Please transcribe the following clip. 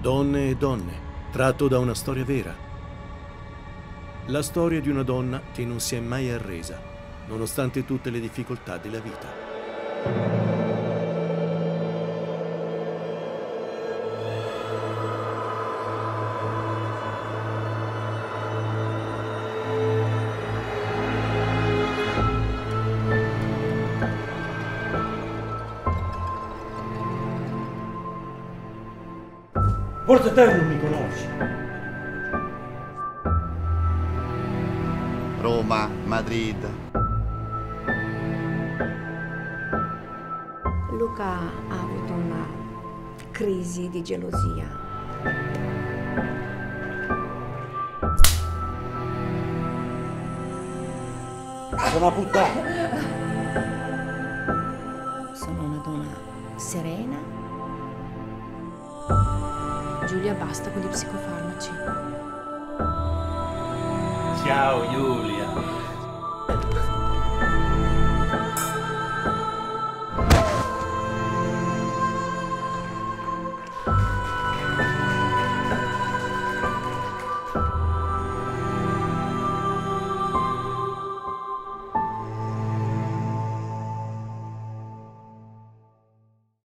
Donne e donne, tratto da una storia vera. La storia di una donna che non si è mai arresa, nonostante tutte le difficoltà della vita. Forse te non mi conosci. Roma, Madrid. Luca ha avuto una crisi di gelosia. Sono una puttana. Sono una donna serena. Giulia, basta con gli psicofarmaci. Ciao Giulia.